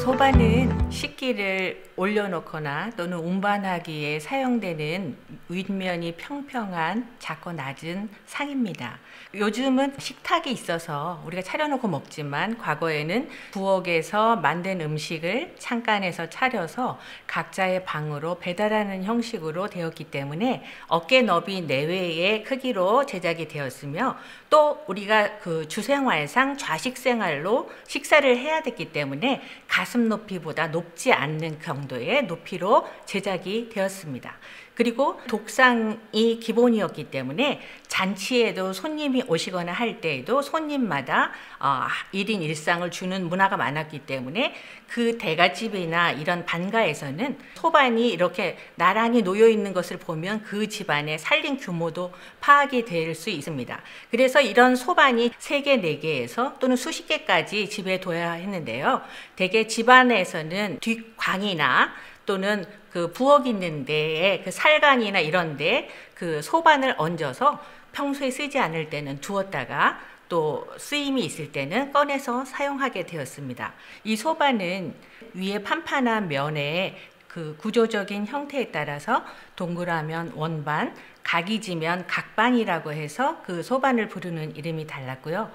소바는 식기를 올려놓거나 또는 운반하기에 사용되는 윗면이 평평한 작고 낮은 상입니다. 요즘은 식탁이 있어서 우리가 차려놓고 먹지만 과거에는 부엌에서 만든 음식을 창간에서 차려서 각자의 방으로 배달하는 형식으로 되었기 때문에 어깨 너비 내외의 크기로 제작이 되었으며, 또 우리가 그 주생활상 좌식생활로 식사를 해야 됐기 때문에 가슴 높이보다 높지 않는 정도의 높이로 제작이 되었습니다. 그리고 독상이 기본이었기 때문에 잔치에도 손님이 오시거나 할 때에도 손님마다 1인 1상을 주는 문화가 많았기 때문에 그 대갓집이나 이런 반가에서는 소반이 이렇게 나란히 놓여 있는 것을 보면 그 집안의 살림 규모도 파악이 될 수 있습니다. 그래서 이런 소반이 3개, 4개에서 또는 수십 개까지 집에 둬야 했는데요. 대개 집안에서는 뒷광이나 또는 그 부엌 있는 데에 그 살간이나 이런 데 그 소반을 얹어서 평소에 쓰지 않을 때는 두었다가 또 쓰임이 있을 때는 꺼내서 사용하게 되었습니다. 이 소반은 위에 판판한 면에 그 구조적인 형태에 따라서 동그라면 원반, 각이 지면 각반이라고 해서 그 소반을 부르는 이름이 달랐고요.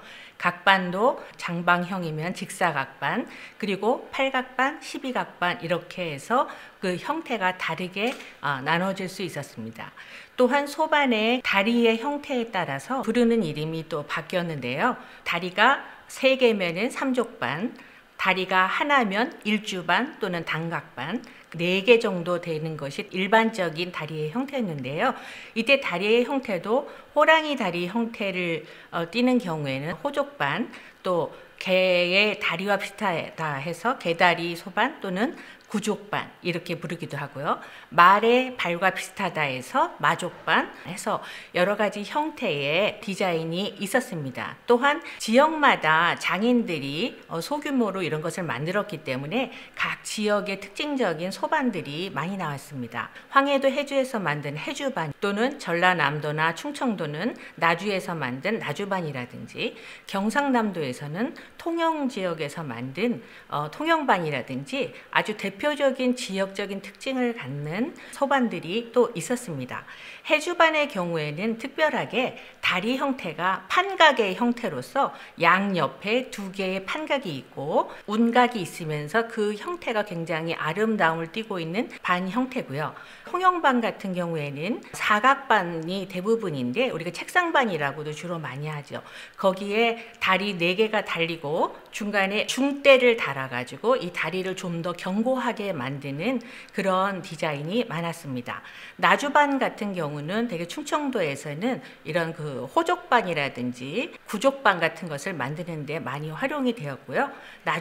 각반도 장방형이면 직사각반, 그리고 팔각반, 12각반 이렇게 해서 그 형태가 다르게 나눠질 수 있었습니다. 또한 소반의 다리의 형태에 따라서 부르는 이름이 또 바뀌었는데요. 다리가 3개면은 삼족반, 다리가 하나면 일주반 또는 단각반, 4개 정도 되는 것이 일반적인 다리의 형태였는데요. 이때 다리의 형태도 호랑이 다리 형태를 띠는 경우에는 호족반, 또 개의 다리와 비슷하다 해서 개다리 소반 또는 구족반 이렇게 부르기도 하고요. 말의 발과 비슷하다 해서 마족반 해서 여러 가지 형태의 디자인이 있었습니다. 또한 지역마다 장인들이 소규모로 이런 것을 만들었기 때문에 각 지역의 특징적인 소반들이 많이 나왔습니다. 황해도 해주에서 만든 해주반, 또는 전라남도나 충청도는 나주에서 만든 나주반이라든지, 경상남도에서는 통영 지역에서 만든 통영반이라든지 아주 대표적인 지역적인 특징을 갖는 소반들이 또 있었습니다. 해주반의 경우에는 특별하게 다리 형태가 판각의 형태로서 양옆에 2개의 판각이 있고 운각이 있으면서 그 형태가 굉장히 아름다움을 띠고 있는 반 형태고요. 통영반 같은 경우에는 사각반이 대부분인데 우리가 책상반이라고도 주로 많이 하죠. 거기에 다리 4개가 달리고 중간에 중대를 달아가지고 이 다리를 좀 더 견고하게 만드는 그런 디자인이 많았습니다. 나주반 같은 경우는 되게 충청도에서는 이런 그 호족반이라든지 구족반 같은 것을 만드는 데 많이 활용이 되었고요.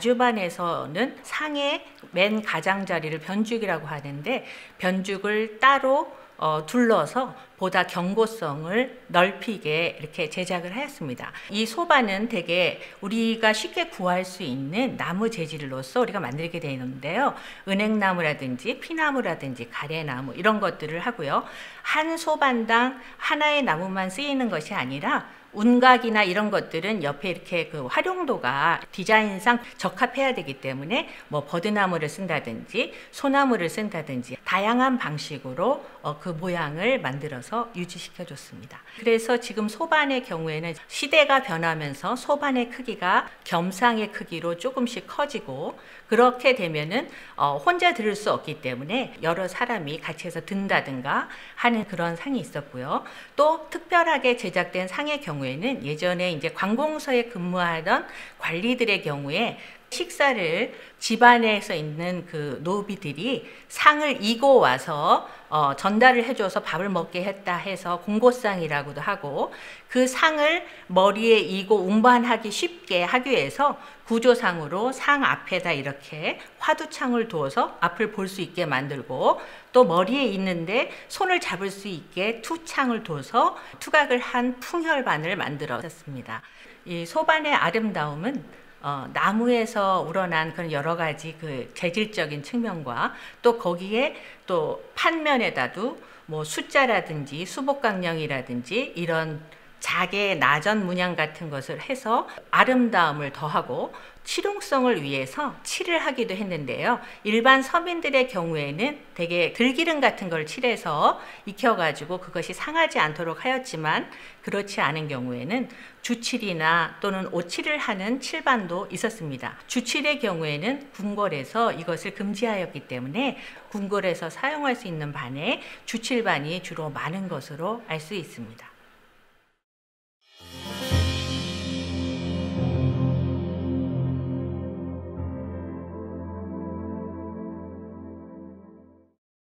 나주반에서는 상의 맨 가장자리를 변죽이라고 하는데 변죽을 따로 둘러서 보다 견고성을 넓히게 이렇게 제작을 하였습니다. 이 소반은 되게 우리가 쉽게 구할 수 있는 나무 재질로서 우리가 만들게 되는데요. 은행나무라든지 피나무라든지 가래나무 이런 것들을 하고요. 한 소반당 하나의 나무만 쓰이는 것이 아니라 운각이나 이런 것들은 옆에 이렇게 그 활용도가 디자인상 적합해야 되기 때문에 뭐 버드나무를 쓴다든지 소나무를 쓴다든지 다양한 방식으로 그 모양을 만들어서 유지시켜 줬습니다. 그래서 지금 소반의 경우에는 시대가 변하면서 소반의 크기가 겸상의 크기로 조금씩 커지고, 그렇게 되면은 혼자 들을 수 없기 때문에 여러 사람이 같이 해서 든다든가 하는 그런 상이 있었고요. 또 특별하게 제작된 상의 경우에는 예전에 이제 관공서에 근무하던 관리들의 경우에 식사를 집안에서 있는 그 노비들이 상을 이고 와서 전달을 해줘서 밥을 먹게 했다 해서 공고상이라고도 하고, 그 상을 머리에 이고 운반하기 쉽게 하기 위해서 구조상으로 상 앞에다 이렇게 화두창을 두어서 앞을 볼 수 있게 만들고, 또 머리에 있는데 손을 잡을 수 있게 투창을 둬서 투각을 한 풍혈반을 만들었습니다. 이 소반의 아름다움은 나무에서 우러난 그런 여러 가지 그 재질적인 측면과 또 거기에 또 판면에다도 뭐 숫자라든지 수복강령이라든지 이런 자개 나전 문양 같은 것을 해서 아름다움을 더하고 실용성을 위해서 칠을 하기도 했는데요. 일반 서민들의 경우에는 대개 들기름 같은 걸 칠해서 익혀가지고 그것이 상하지 않도록 하였지만, 그렇지 않은 경우에는 주칠이나 또는 오칠을 하는 칠반도 있었습니다. 주칠의 경우에는 궁궐에서 이것을 금지하였기 때문에 궁궐에서 사용할 수 있는 반에 주칠반이 주로 많은 것으로 알 수 있습니다.